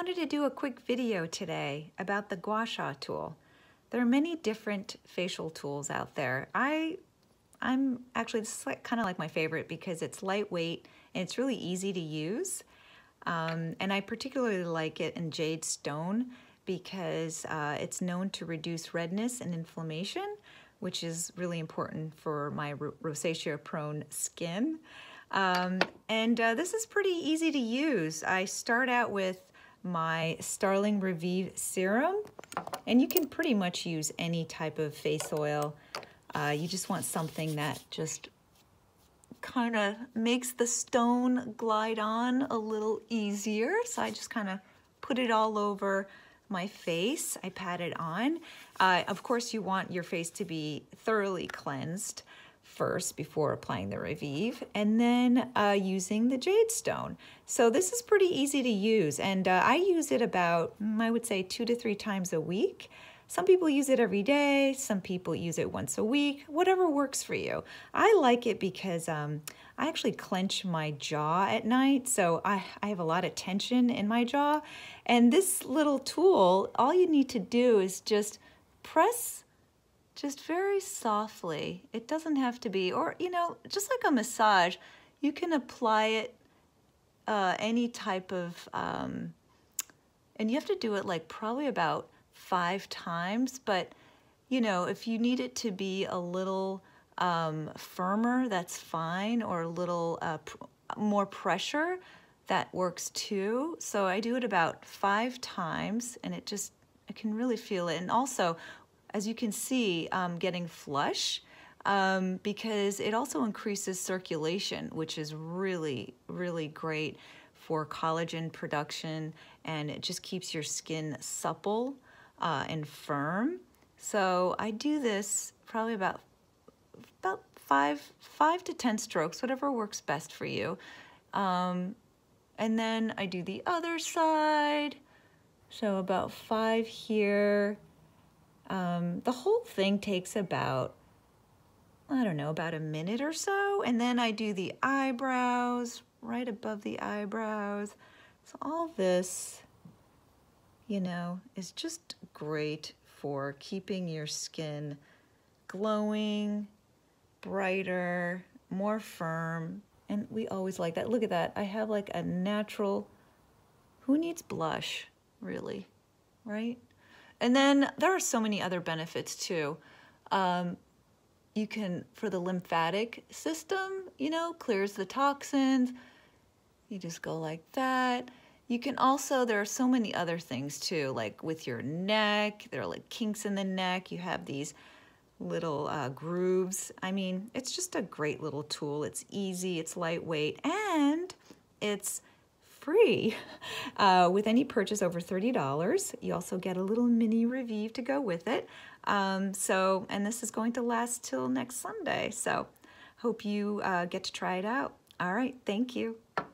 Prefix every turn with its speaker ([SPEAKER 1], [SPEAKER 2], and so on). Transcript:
[SPEAKER 1] wanted to do a quick video today about the Gua Sha tool. There are many different facial tools out there. I'm actually, this is kind of like my favorite because it's lightweight and it's really easy to use. And I particularly like it in jade stone because it's known to reduce redness and inflammation, which is really important for my rosacea-prone skin. This is pretty easy to use. I start out with my Starling serum, and you can pretty much use any type of face oil. You just want something that just kind of makes the stone glide on a little easier. So I just kind of put it all over my face. I pat it on. Of course, you want your face to be thoroughly cleansed first before applying the Revive, and then using the jade stone. So this is pretty easy to use, and I use it about, I would say, 2 to 3 times a week. Some people use it every day, some people use it once a week, whatever works for you. I like it because I actually clench my jaw at night, so I have a lot of tension in my jaw. And this little tool, all you need to do is just press just very softly. It doesn't have to be, or just like a massage, you can apply it any type of, and you have to do it like probably about 5 times, but if you need it to be a little firmer, that's fine, or a little more pressure, that works too. So I do it about 5 times, and I can really feel it. And also, as you can see, I'm getting flush because it also increases circulation, which is really, really great for collagen production, and it just keeps your skin supple and firm. So I do this probably about 5 to 10 strokes, whatever works best for you. And then I do the other side. So about 5 here. The whole thing takes about, I don't know, about a minute or so. And then I do the eyebrows, right above the eyebrows. So all this, is just great for keeping your skin glowing, brighter, more firm. And we always like that. Look at that. I have like a natural, who needs blush, really, right? And then there are so many other benefits too. You can, for the lymphatic system, clears the toxins. You just go like that. You can also, there are so many other things too, like with your neck, there are like kinks in the neck. You have these little grooves. I mean, it's just a great little tool. It's easy, it's lightweight, and it's free with any purchase over $30. You also get a little mini Revive to go with it. And this is going to last till next Sunday. So hope you get to try it out. All right, thank you.